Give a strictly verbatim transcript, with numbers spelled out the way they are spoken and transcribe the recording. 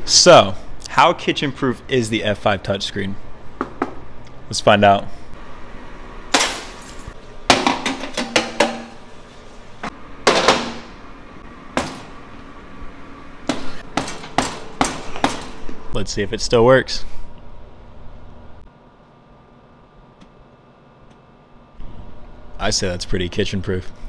So, how kitchen proof is the F five touchscreen? Let's find out. Let's see if it still works. I say that's pretty kitchen proof.